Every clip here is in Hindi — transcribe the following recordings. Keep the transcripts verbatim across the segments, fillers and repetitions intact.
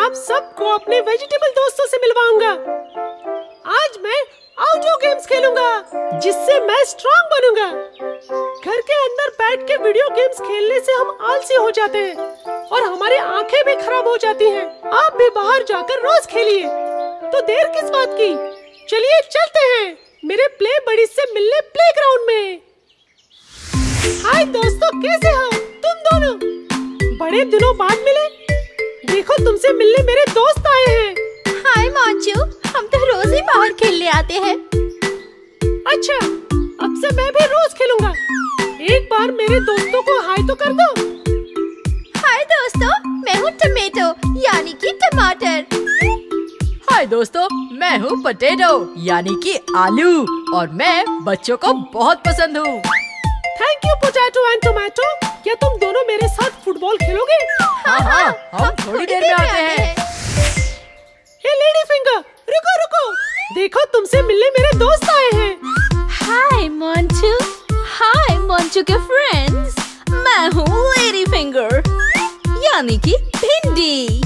आप सबको अपने वेजिटेबल दोस्तों से मिलवाऊंगा। आज मैं आउटडोर गेम्स खेलूंगा जिससे मैं स्ट्रॉन्ग बनूंगा। घर के अंदर बैठ के वीडियो गेम्स खेलने से हम आलसी हो जाते हैं और हमारी आंखें भी खराब हो जाती हैं। आप भी बाहर जाकर रोज खेलिए। तो देर किस बात की, चलिए चलते हैं मेरे प्ले बडी से मिलने प्लेग्राउंड में। हाय दोस्तों, कैसे हो तुम दोनों? बड़े दिनों बाद मिले। देखो, तुमसे मिलने मेरे दोस्त आए हैं। हाय मंजू, हम तो रोज ही बाहर खेलने आते हैं। अच्छा, अब से मैं भी रोज खेलूंगा। एक बार मेरे दोस्तों को हाय तो कर दो। हाय दोस्तों, मैं हूँ टमेटो यानी कि टमाटर। हाय दोस्तों, मैं हूँ पोटैटो यानी कि आलू और मैं बच्चों को बहुत पसंद हूँ। Thank you potato and tomato. क्या तुम दोनों मेरे साथ फुटबॉल खेलोगे? हाँ हाँ, हम थोड़ी देर में आते हैं। हे लेडी फिंगर, रुको रुको, देखो तुमसे मिलने मेरे दोस्त आए हैं। हाय मंजू, हाय मंजू के फ्रेंड्स, मैं हूँ लेडी फिंगर यानी कि भिंडी।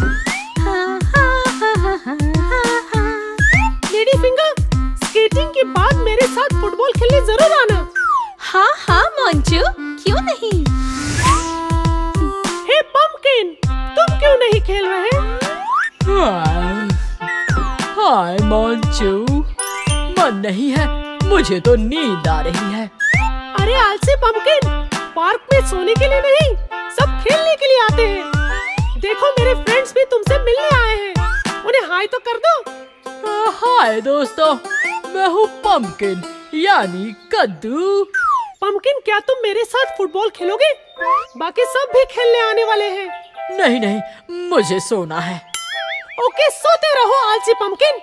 लेडी फिंगर, स्केटिंग के बाद मेरे साथ फुटबॉल खेलने जरूर आना। हाँ हाँ मंजू, क्यों नहीं। हे पंपकिन, तुम क्यों नहीं खेल रहे? हाय मंजू, मन नहीं है, मुझे तो नींद आ रही है। अरे आलसी पंपकिन, पार्क में सोने के लिए नहीं, सब खेलने के लिए आते हैं। देखो मेरे फ्रेंड्स भी तुमसे मिलने आए हैं, उन्हें हाय तो कर दो। हाय दोस्तों, मैं हूँ पंपकिन यानी कद्दू। पंपकिन, क्या तुम मेरे साथ फुटबॉल खेलोगे? बाकी सब भी खेलने आने वाले हैं। नहीं नहीं, मुझे सोना है। ओके, सोते रहो आलसी पंपकिन।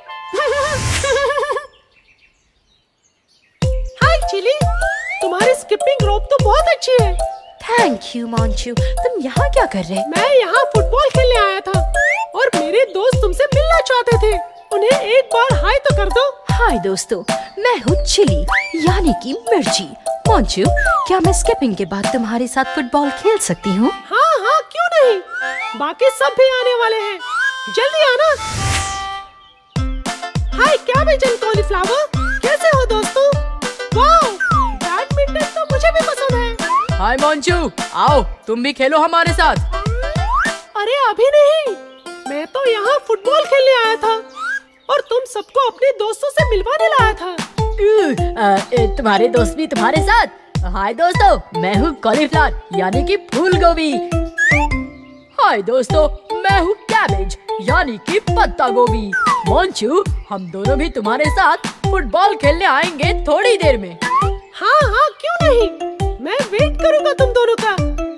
हाय चिली, तुम्हारी स्किपिंग रोप तो बहुत अच्छी है। थैंक यू मंजू, तुम यहाँ क्या कर रहे? मैं यहाँ फुटबॉल खेलने आया था और मेरे दोस्त तुमसे मिलना चाहते थे। उन्हें एक बार हाय तो कर दो। हाय दोस्तों, मैं हूँ चिली यानी कि मिर्ची। मंजू, क्या मैं स्किपिंग के बाद तुम्हारे साथ फुटबॉल खेल सकती हूँ? हाँ हाँ, क्यों नहीं। बाकी सब भी आने वाले हैं, जल्दी आना। हाय कैबेज एंड कॉलीफ्लावर, कैसे हो दोस्तों? वाओ, बैडमिंटन तो मुझे भी पसंद है। हाय मंजू, आओ तुम भी खेलो हमारे साथ। अरे अभी नहीं, मैं तो यहाँ फुटबॉल खेलने आया था और तुम सबको अपने दोस्तों से मिलवाने लाया था। आ, ए, तुम्हारे दोस्त भी तुम्हारे साथ? हाय दोस्तों, मैं हूँ कॉलीफ्लावर यानी कि फूल गोभी। हाय दोस्तों, मैं हूँ कैबेज यानी कि पत्ता गोभी। मंजू, हम दोनों भी तुम्हारे साथ फुटबॉल खेलने आएंगे थोड़ी देर में। हाँ हाँ, क्यों नहीं, मैं वेट करूँगा तुम दोनों का।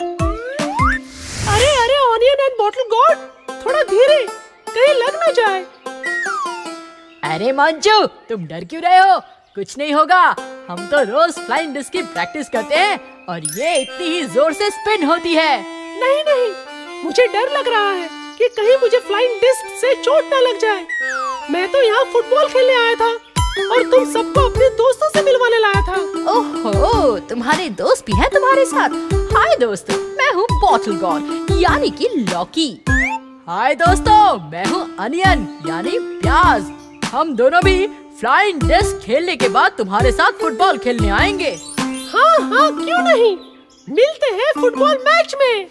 अरे अरे ऑनियन एंड बॉटल गॉड, थोड़ा धीरे, कहीं लग न जाए। अरे मंजू, तुम डर क्यों रहे हो? कुछ नहीं होगा, हम तो रोज फ्लाइंग डिस्क की प्रैक्टिस करते हैं और ये इतनी ही जोर से स्पिन होती है। नहीं नहीं, मुझे डर लग रहा है कि कहीं मुझे फ्लाइंग डिस्क से चोट न लग जाए। मैं तो यहाँ फुटबॉल खेलने आया था और तुम सबको अपने दोस्तों से मिलवाने लाया था। ओहो, तुम्हारे दोस्त भी हैं तुम्हारे साथ। हाय दोस्तों, मैं हूँ बॉटल गॉड यानी कि लौकी। हाय दोस्तों, मैं हूँ अनियन यानी प्याज। हम दोनों भी फ्लाइंग डिस्क खेलने के बाद तुम्हारे साथ फुटबॉल खेलने आएंगे। हाँ हाँ, क्यों नहीं, मिलते हैं फुटबॉल मैच में।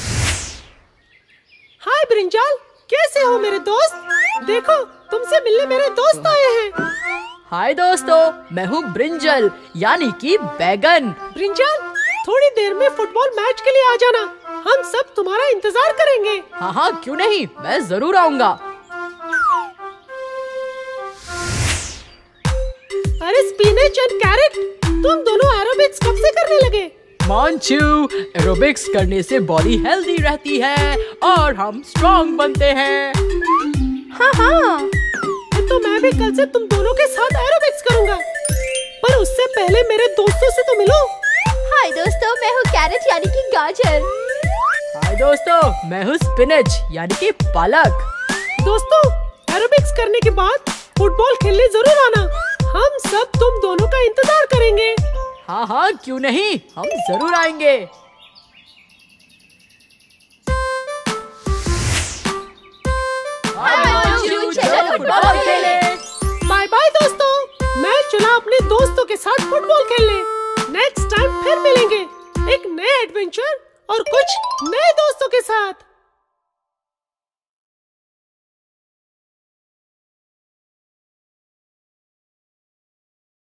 हाय ब्रिंजल, कैसे हो मेरे दोस्त? देखो, तुमसे मिलने मेरे दोस्त आए हैं। हाय दोस्तों, मैं हूँ ब्रिंजल यानी कि बैगन। ब्रिंजल, थोड़ी देर में फुटबॉल मैच के लिए आ जाना, हम सब तुम्हारा इंतजार करेंगे। हाँ हाँ, क्यों नहीं, मैं जरूर आऊँगा। अरे स्पिनच एंड कैरेट, तुम दोनों एरोबिक्स कब से करने लगे? मंजू, एरोबिक्स करने से बॉडी हेल्दी रहती है और हम स्ट्रॉन्ग बनते हैं। हाँ हाँ, तो मैं भी कल से तुम दोनों के साथ एरोबिक्स करूँगा, पर उससे पहले मेरे दोस्तों से तो मिलो। हाय दोस्तों, मैं हूँ कैरेट यानी कि गाजर। हाय दोस्तों, मैं हूँ स्पिनच यानी कि पालक। दोस्तों, एरोबिक्स करने के बाद फुटबॉल खेलने जरूर आना, हम सब तुम दोनों का इंतजार करेंगे। हाँ हाँ, क्यों नहीं, हम जरूर आएंगे। दोस्तों के साथ फुटबॉल खेलने। नेक्स्ट टाइम फिर मिलेंगे एक नए एडवेंचर और कुछ नए दोस्तों के साथ।